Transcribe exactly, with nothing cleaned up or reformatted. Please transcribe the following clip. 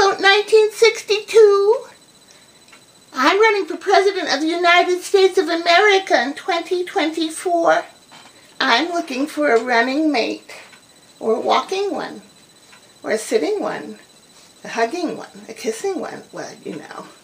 Shrimpboat nineteen sixty-two. I'm running for President of the United States of America in twenty twenty-four. I'm looking for a running mate, or a walking one, or a sitting one, a hugging one, a kissing one, well, you know.